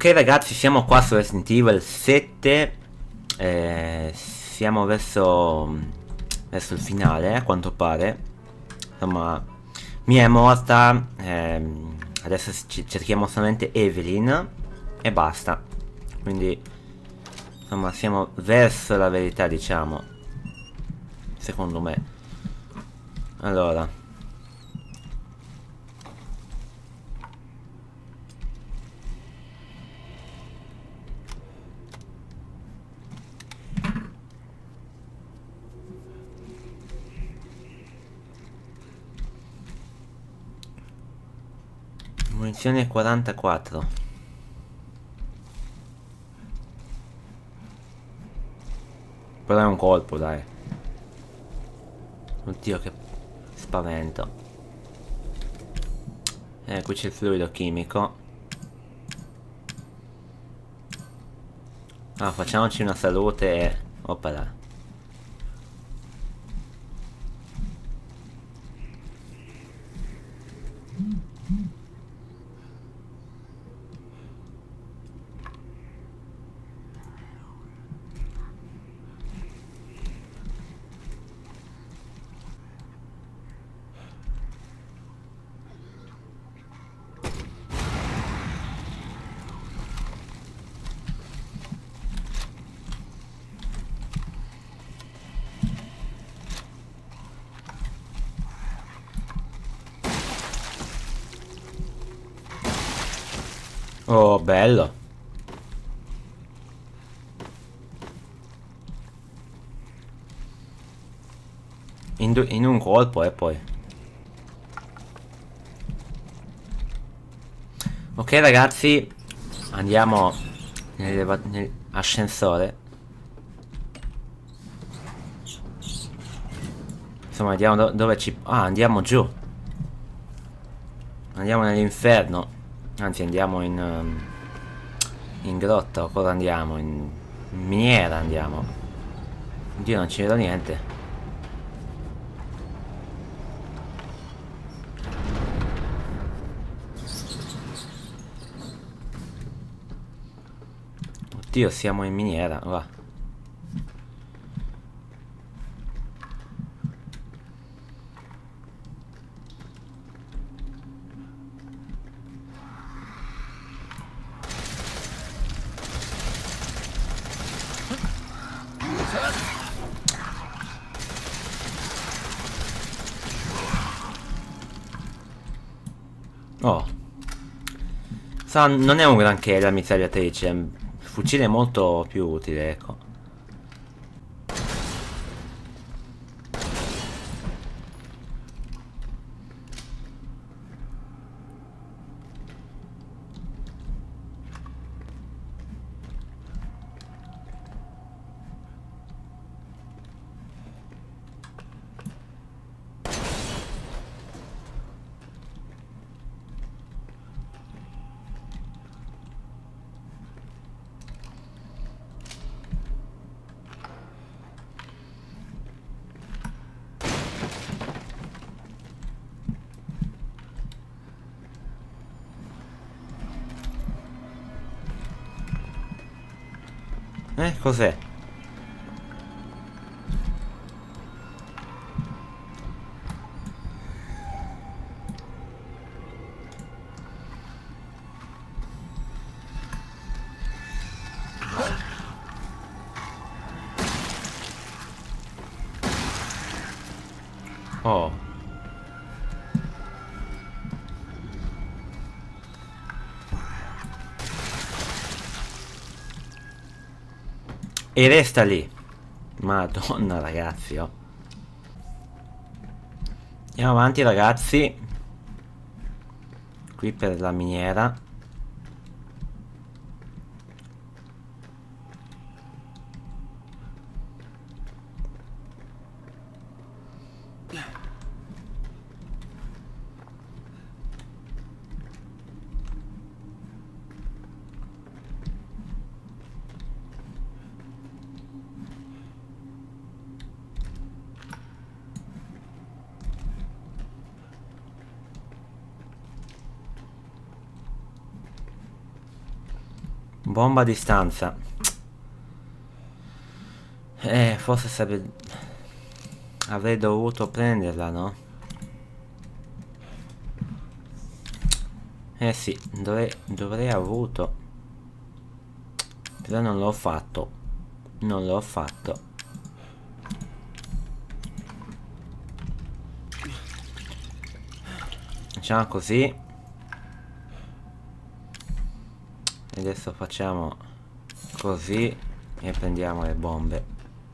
Ok ragazzi, siamo qua su Resident Evil 7. Siamo verso il finale, a quanto pare. Insomma, Mia è morta. Adesso cerchiamo solamente Evelyn e basta. Quindi, insomma, siamo verso la verità, diciamo. Secondo me. Allora. Munizione 44. Però è un colpo, dai. Oddio, che spavento. Qui c'è il fluido chimico. Ah, facciamoci una salute e... Opala. Oh, bello. In un colpo, poi. Ok ragazzi, andiamo nell'ascensore. Insomma, vediamo dove ci... Ah, andiamo giù. Andiamo nell'inferno. Anzi, andiamo in grotta. O cosa andiamo? In miniera andiamo. Oddio, non ci vedo niente. Oddio, siamo in miniera. Va. Oh. Non è un granché la mitragliatrice. Il fucile è molto più utile, ecco. Cos'è? Oh. E resta lì. Madonna ragazzi, oh. Andiamo avanti ragazzi. Qui per la miniera. Bomba a distanza. Forse avrei dovuto prenderla, no? Sì, dovrei avuto. Però non l'ho fatto. Non l'ho fatto. Facciamo così. E adesso facciamo così e prendiamo le bombe.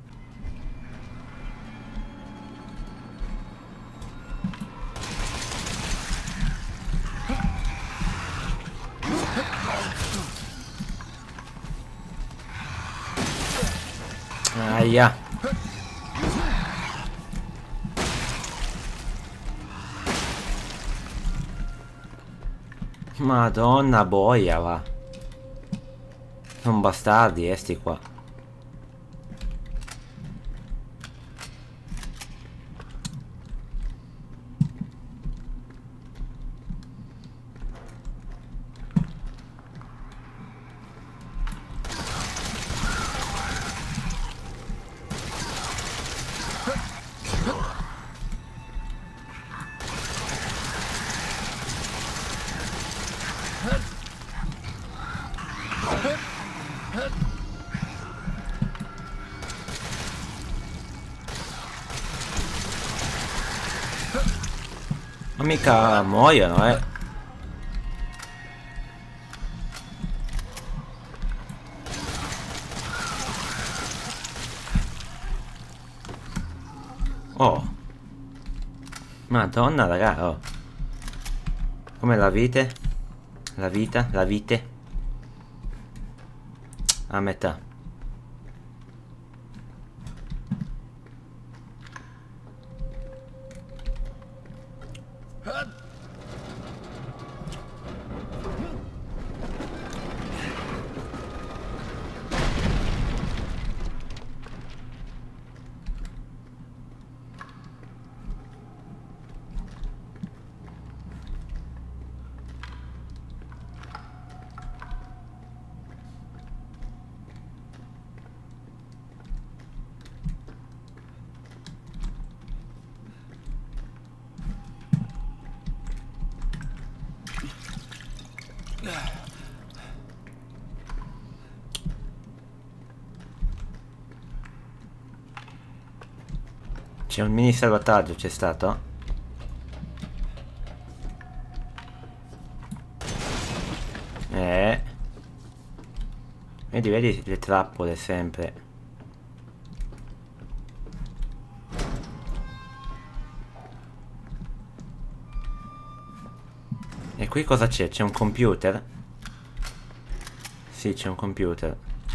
Aia. Madonna boia, va. Sono bastardi, sti qua. Ma mica muoiono, Oh. Madonna, raga, oh. Come la vite? La vita? La vite? A metà. C'è un mini salvataggio, c'è stato? Vedi le trappole sempre. E qui cosa c'è? C'è un computer? Sì, c'è un computer.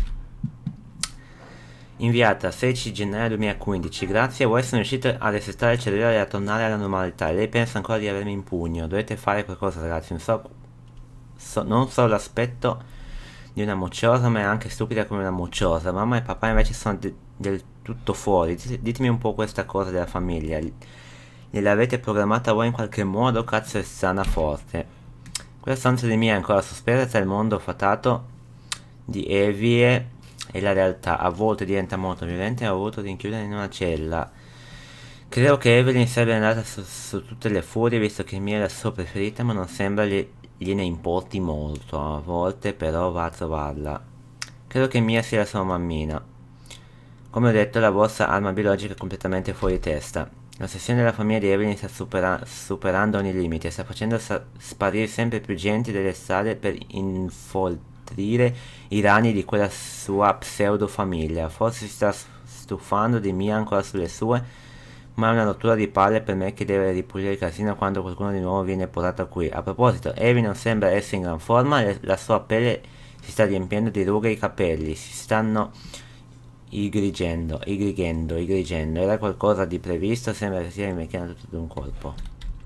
Inviata 16 gennaio 2015. Grazie, voi sono riuscito a resettare il cellulare e a tornare alla normalità. Lei pensa ancora di avermi in pugno. Dovete fare qualcosa, ragazzi. Non so l'aspetto di una mocciosa, ma è anche stupida come una mocciosa. Mamma e papà invece sono del tutto fuori. Ditemi un po' questa cosa della famiglia. Gliel'avete programmata voi in qualche modo? Cazzo è sana forte. Quella stanza di mia è ancora sospesa tra il mondo fatato di Evie e la realtà. A volte diventa molto violenta e ho avuto di rinchiudere in una cella. Credo che Evelyn sarebbe andata su tutte le furie, visto che Mia è la sua preferita, ma non sembra gliene importi molto. A volte però va a trovarla. Credo che Mia sia la sua mammina. Come ho detto, la vostra arma biologica è completamente fuori testa. L'ossessione della famiglia di Evelyn sta superando ogni limite. Sta facendo sparire sempre più gente dalle strade per infoltrire i ragni di quella sua pseudo famiglia. Forse si sta stufando di Mia ancora sulle sue, ma è una rottura di palle per me che deve ripulire il casino quando qualcuno di nuovo viene portato qui. A proposito, Evelyn non sembra essere in gran forma, la sua pelle si sta riempiendo di rughe e i capelli si stanno irrigendo. Era qualcosa di previsto, sembra che sia invecchiando tutto d'un colpo.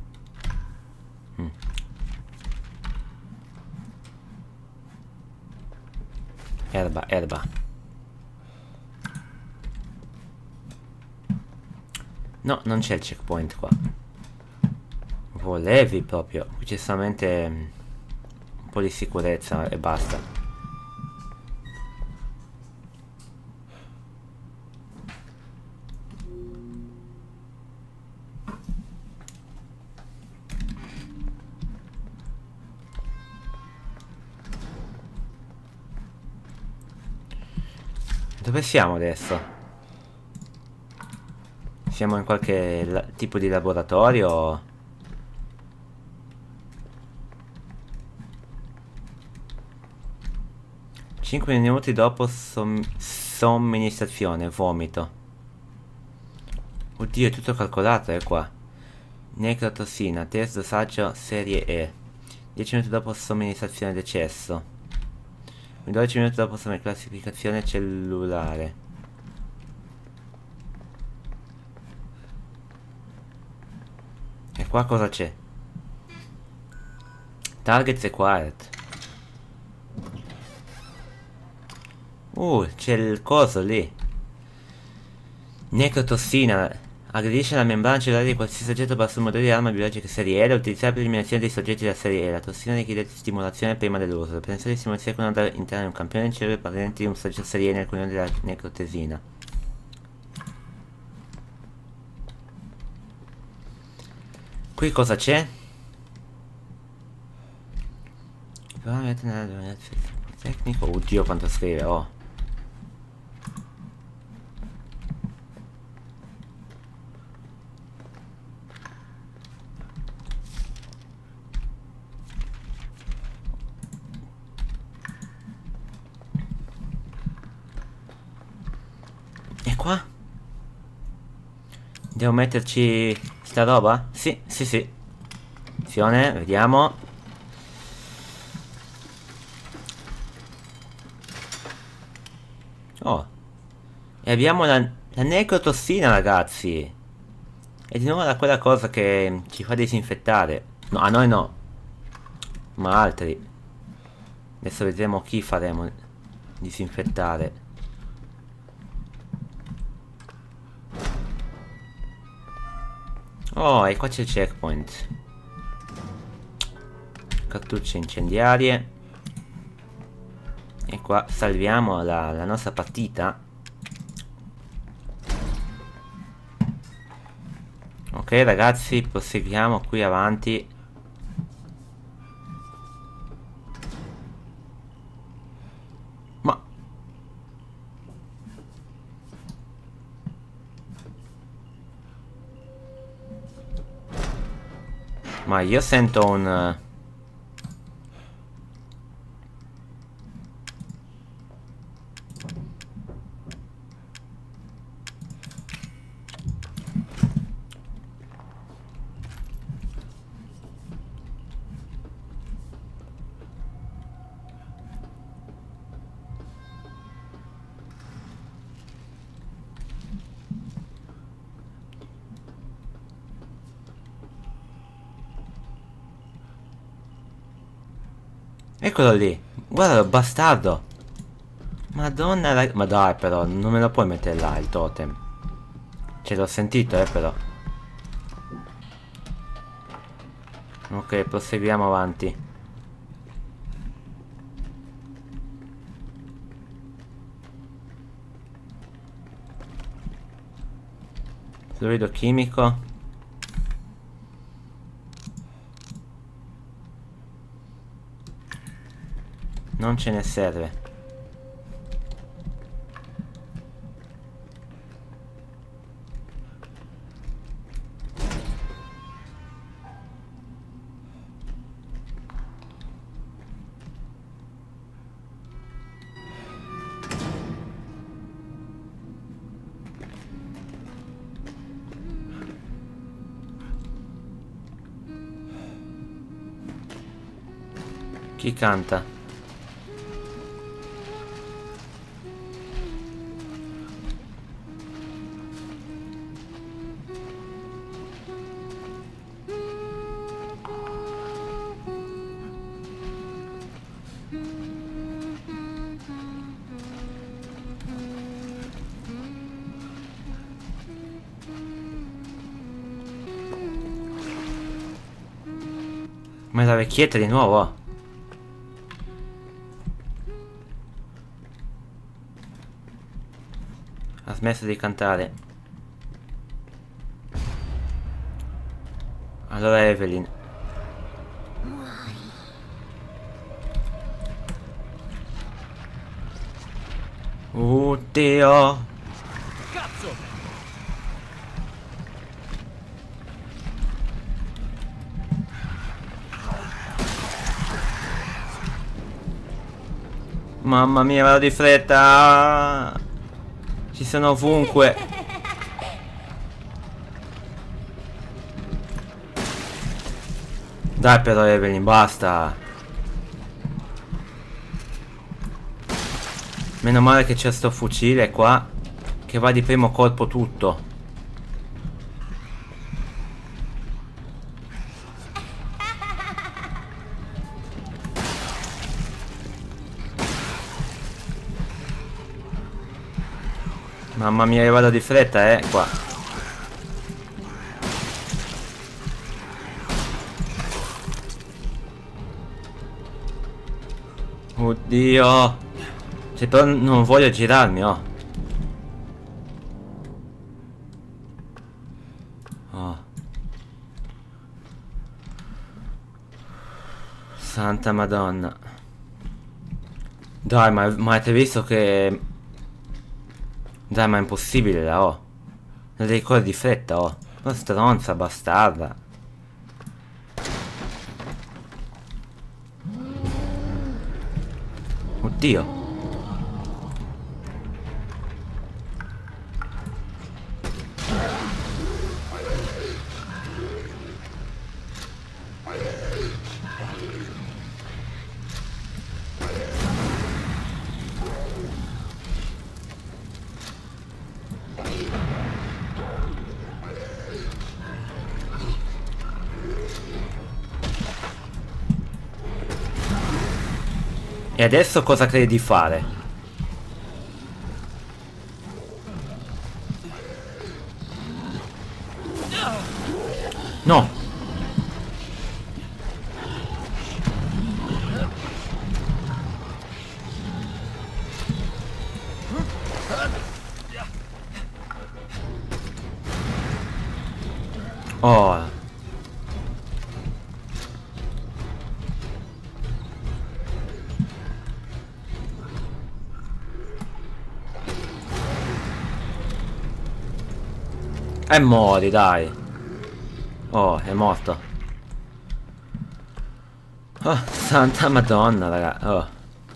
Erba. No, non c'è il checkpoint qua. Volevi proprio. Qui c'è solamente un po' di sicurezza e basta. Dove siamo adesso? Siamo in qualche tipo di laboratorio? 5 minuti dopo somministrazione, vomito. Oddio, è tutto calcolato, qua. Necrotossina, test dosaggio serie E. 10 minuti dopo somministrazione, decesso. 12 minuti dopo classificazione cellulare. E qua cosa c'è? Targets acquired. C'è il coso lì. Necrotossina. Aggredisce la membrana cellulare di qualsiasi soggetto basso modello di arma biologica serie E da utilizzare per l'eliminazione dei soggetti della serie E. La tossina richiede stimolazione prima dell'uso. La presenza di stimolazione con un'onda interna di un campione in cellule parenti di un soggetto serie E nel cuneo della necrotesina. Qui cosa c'è? Tecnico. Oddio quanto scrive, oh. E qua? Devo metterci sta roba? Sì, sì, sì. Azione, vediamo. Oh. E abbiamo la necrotossina, ragazzi. E di nuovo quella cosa che ci fa disinfettare. No, a noi no. Ma altri. Adesso vedremo chi faremo disinfettare. Oh, e qua c'è il checkpoint. Cartucce incendiarie. E qua salviamo la nostra partita. Ok ragazzi, proseguiamo qui avanti. Ma io sento un... Eccolo lì. Guarda, bastardo. Madonna, ma dai però, non me lo puoi mettere là il totem. Ce l'ho sentito, però. Ok, proseguiamo avanti. Fluido chimico. Non ce ne serve. Chi canta? Ma è la vecchietta di nuovo? Ha smesso di cantare. Allora Evelyn. Oddio. Cazzo! Mamma mia, vado di fretta. Ci sono ovunque. Dai però Evelyn, basta. Meno male che c'è sto fucile qua che va di primo colpo tutto. Mamma mia, io vado di fretta, qua. Oddio. Se però non voglio girarmi, oh. Oh. Santa Madonna. Dai, ma avete visto che... Dai, ma è impossibile là, oh. Non devi correre di fretta, oh. Ma stronza, bastarda. Oddio. E adesso cosa credi di fare? No! Oh! E muori, dai. Oh, è morto. Oh, santa madonna, raga. Oh.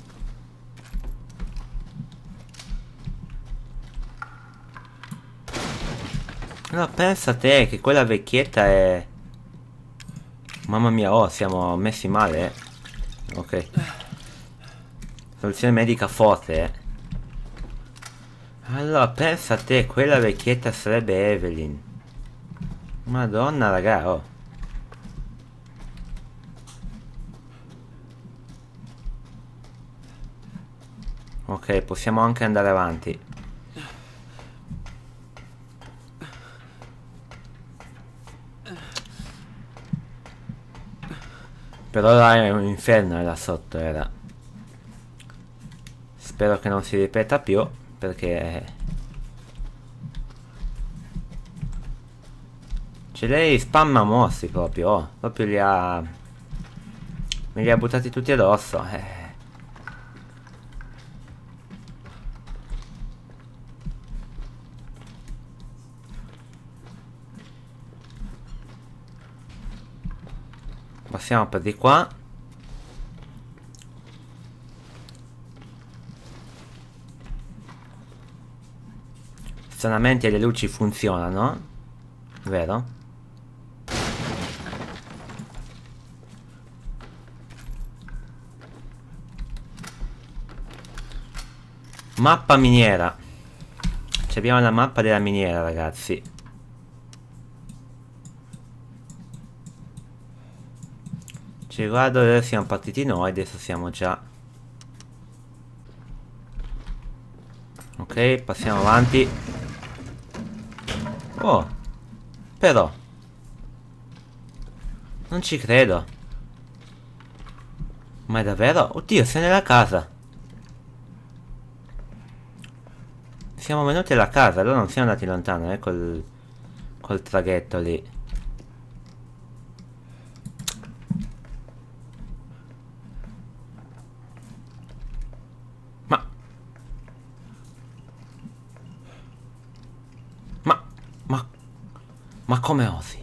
No, pensa te che quella vecchietta è... Mamma mia, oh, siamo messi male, Ok. Soluzione medica forte, Allora, pensa te, quella vecchietta sarebbe Evelyn. Madonna, raga, oh. Ok, possiamo anche andare avanti. Però là è un inferno là sotto, era. Spero che non si ripeta più, perché... Cioè lei spamma mostri proprio, oh. Proprio li ha... Me li ha buttati tutti addosso, Passiamo per di qua. Stranamente le luci funzionano, vero? Mappa miniera. Ci abbiamo la mappa della miniera, ragazzi. Ci guardo dove siamo partiti noi, adesso siamo già... Ok, passiamo avanti. Oh, però... Non ci credo. Ma è davvero? Oddio, sei nella casa. Siamo venuti alla casa, allora non siamo andati lontano, col traghetto lì. Ma come osi?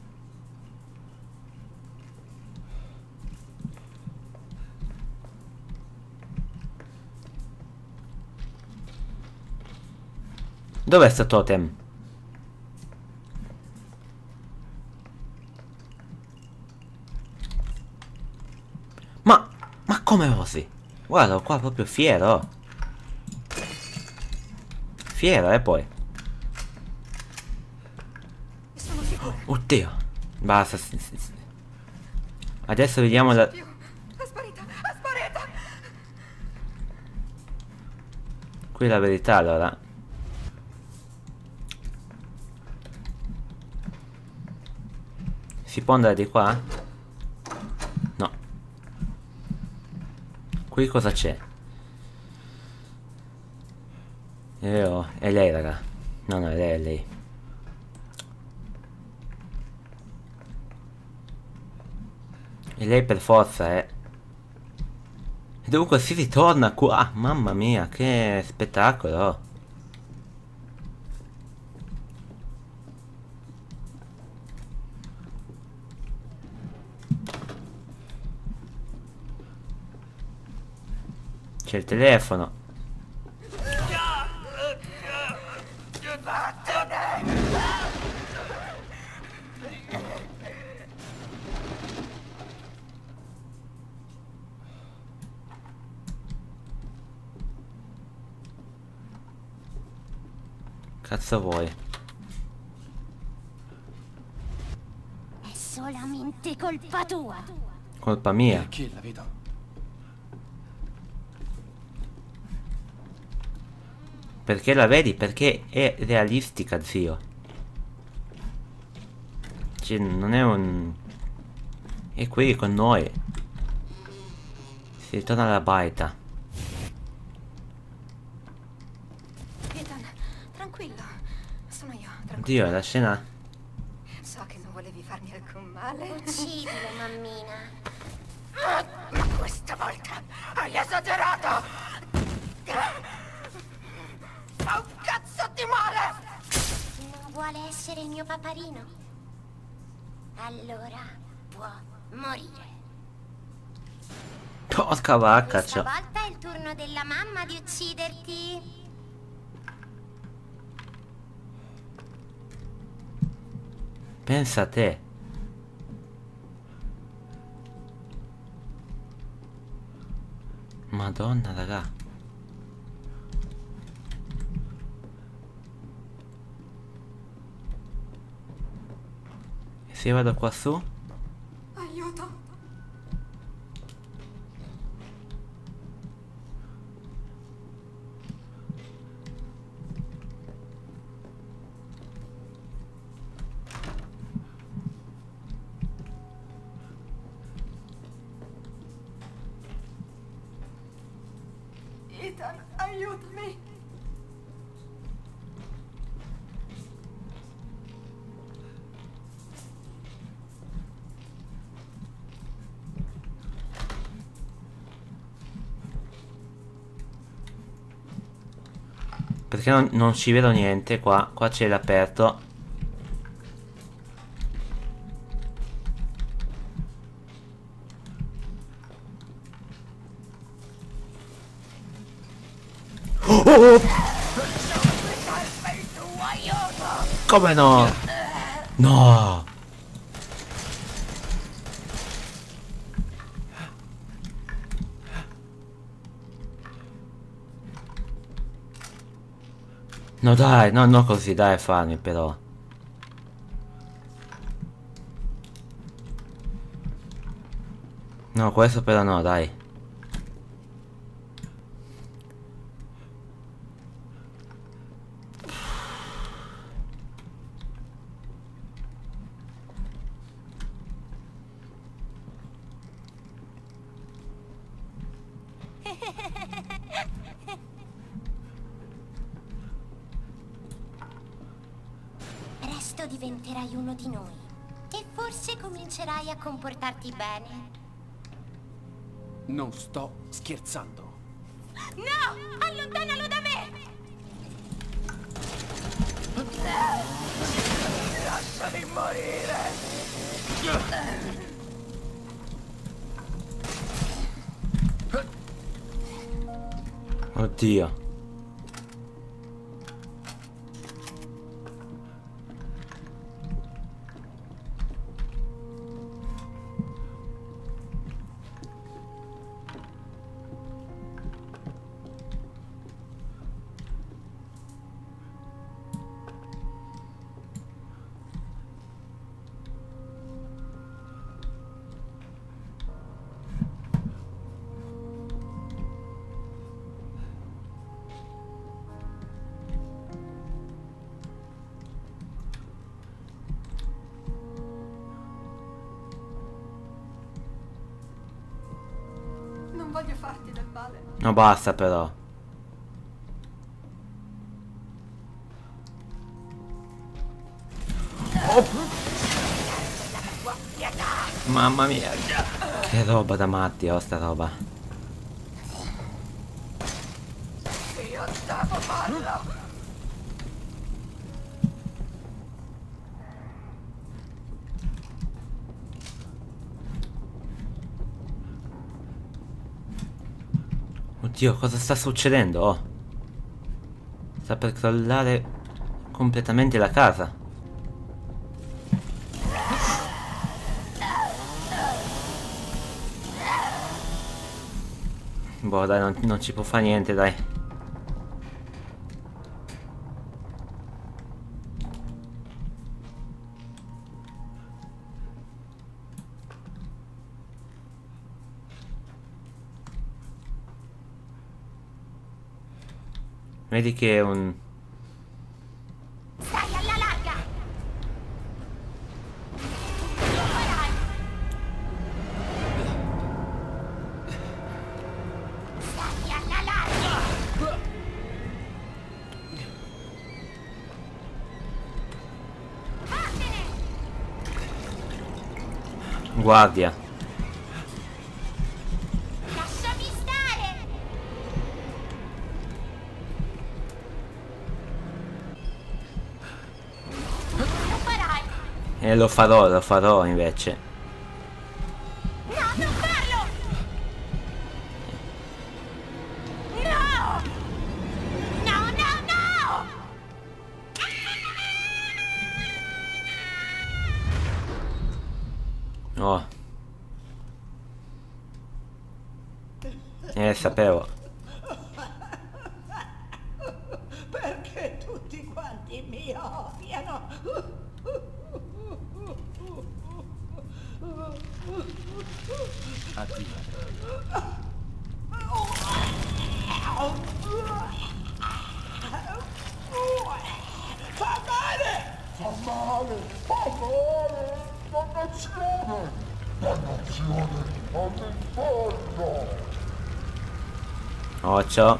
Dov'è sto totem? Ma come osi? Guarda qua proprio fiero. Fiero poi. Oddio. Basta. Adesso vediamo la... È sparita, è sparita. Qui la verità allora. Si può andare di qua? No. Qui cosa c'è? È lei raga. No, no, è lei. E lei per forza, E dunque si ritorna qua. Mamma mia, che spettacolo. C'è il telefono. Cazzo vuoi? È solamente colpa tua. Colpa mia. Perché la vedo? Perché la vedi? Perché è realistica, zio. Cioè, non è un... È qui con noi. Si ritorna alla baita. Ethan, tranquillo. Sono io, tranquillo. Oddio, la scena... So che non volevi farmi alcun male. Uccidilo, mammina. Ma questa volta hai esagerato! Fa un cazzo di male! Non vuole essere il mio paparino? Allora può morire. Porca vacca, Questa volta è il turno della mamma di ucciderti. Pensa a te. Madonna, raga. E se vado qua su? Aiuto! Ethan, aiutami! Perché non ci vedo niente qua. Qua c'è l'aperto. Oh! Come no? No! No dai, no, no così, dai, farmi però. No, questo però no, dai. Presto diventerai uno di noi. E forse comincerai a comportarti bene. Non sto scherzando. No! Allontanalo da me! Lasciami Oddio. Non voglio farti del male. No, basta però. Mamma mia. Che roba da matti, oh, sta roba. Io devo farlo. Oddio, cosa sta succedendo? Oh. Sta per crollare completamente la casa. Boh, dai, non ci può fare niente, dai. Vedi che è un... Stai alla larga! Lo farai! Stai alla larga! Vattene! Guardia. Lasciami stare! Lo farai! E lo farò invece. No, non farlo! No! No, no, no! Oh. Sapevo. Perché tutti quanti mi odiano? Addio. Fa male! Fa male! Fa male! Dannazione! Dannazione all'inferno! Occhio.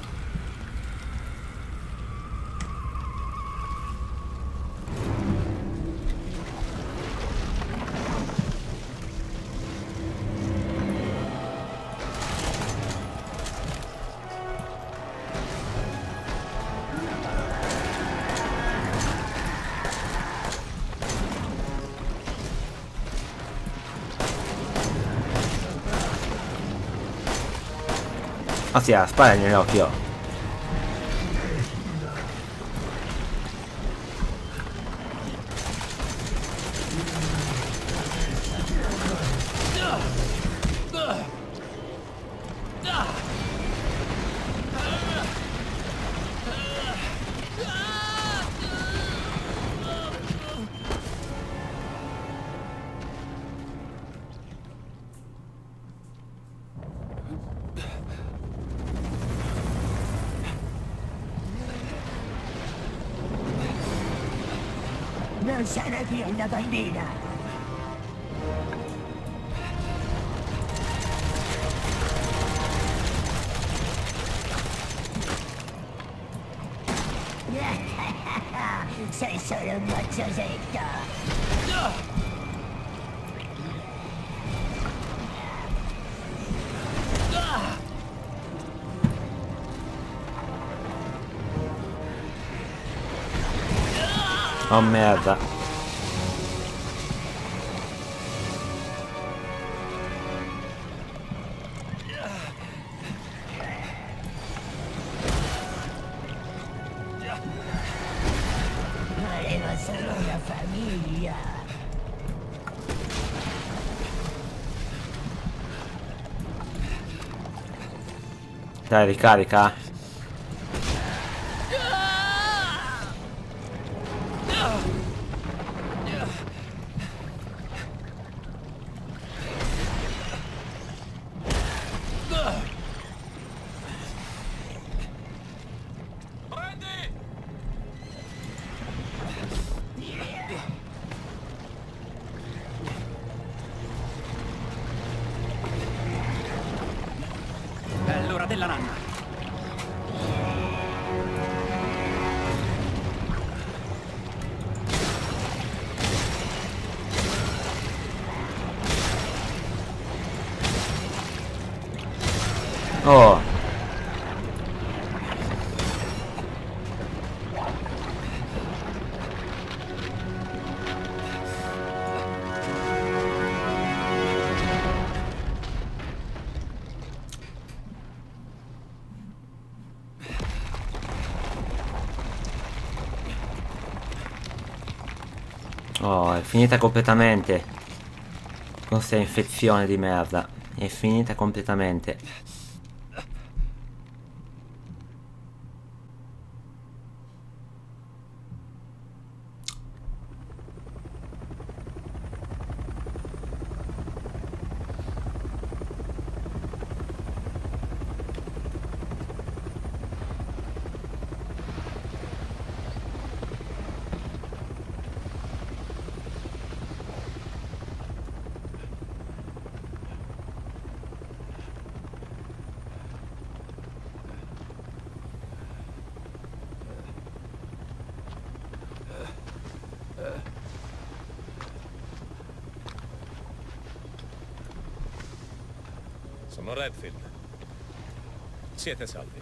Ah sì, spara nell'occhio. Non sarà più una bambina! Sei solo un mozziosetto! Oh merda. voleva solo una famiglia. Dai, ricarica. È l'ora della nanna. Oh. Oh, è finita completamente. Con questa infezione di merda. È finita completamente. Sono Redfield. Siete salvi.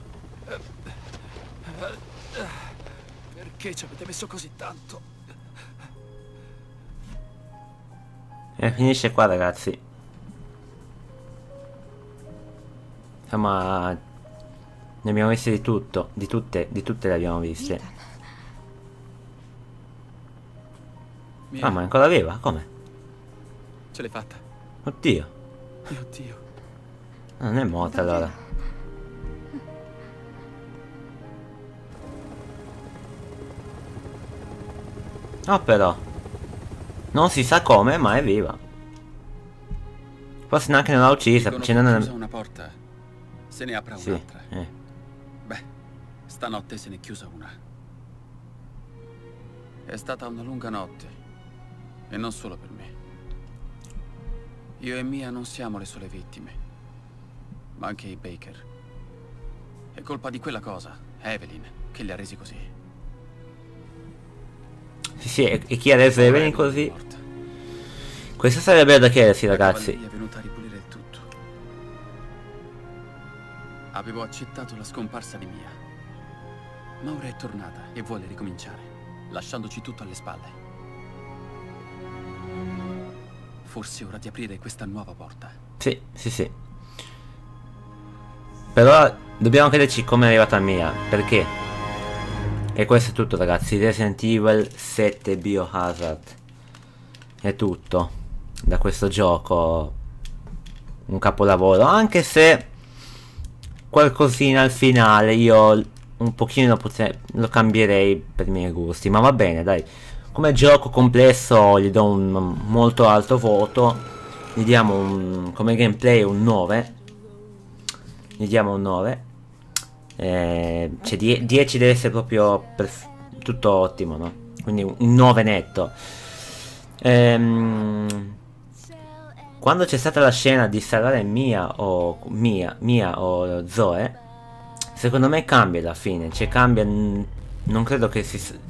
Perché ci avete messo così tanto? E finisce qua, ragazzi. Insomma, ne abbiamo viste di tutto. Di tutte le abbiamo viste. Ah, ma è ancora viva? Come? Ce l'hai fatta. Oddio. Mio Dio. Non è morta allora. Oh, però non si sa come, ma è viva. Forse neanche non l'ha uccisa. Dicono Ce che n'è chiusa una porta, se ne apra Sì, un'altra. Beh, stanotte se ne è chiusa una. È stata una lunga notte. E non solo per me. Io e Mia non siamo le sole vittime, ma anche i Baker. È colpa di quella cosa, Evelyn, che li ha resi così. Sì, e chi ha reso Evelyn così? Questo sarebbe da chiedersi, ragazzi. La cavalleria è venuta a ripulire il tutto. Avevo accettato la scomparsa di Mia, ma ora è tornata e vuole ricominciare, lasciandoci tutto alle spalle. Forse è ora di aprire questa nuova porta. Sì, sì, sì. Però dobbiamo chiederci come è arrivata Mia, perché? E questo è tutto, ragazzi. Resident Evil 7 Biohazard è tutto da questo gioco. Un capolavoro, anche se qualcosina al finale io un pochino lo cambierei per i miei gusti, ma va bene, dai. Come gioco complesso gli do un molto alto voto. Gli diamo come gameplay un 9. Gli diamo un 9. Cioè 10 deve essere proprio tutto ottimo, no? Quindi un 9 netto. Quando c'è stata la scena di salvare Mia o Zoe, secondo me cambia alla fine. Cioè cambia. Non credo che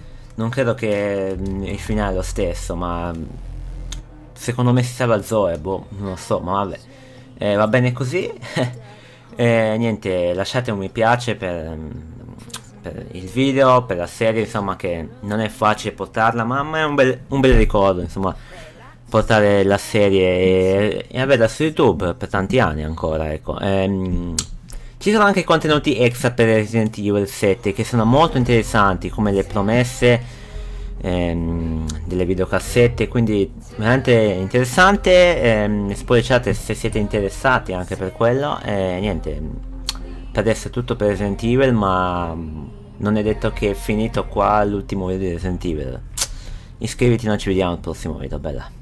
il finale è lo stesso, ma secondo me si salva Zoe, boh, non lo so, ma vabbè. Va bene così. Niente, lasciate un mi piace per il video, per la serie, insomma, che non è facile portarla, ma è un bel ricordo, insomma, portare la serie e averla su YouTube per tanti anni ancora, ecco. Ci sono anche contenuti extra per Resident Evil 7 che sono molto interessanti, come le promesse delle videocassette, quindi veramente interessante. Spoilerate se siete interessati anche per quello. Niente, per adesso è tutto per Resident Evil, ma non è detto che è finito qua l'ultimo video di Resident Evil. Iscriviti, noi ci vediamo al prossimo video, bella.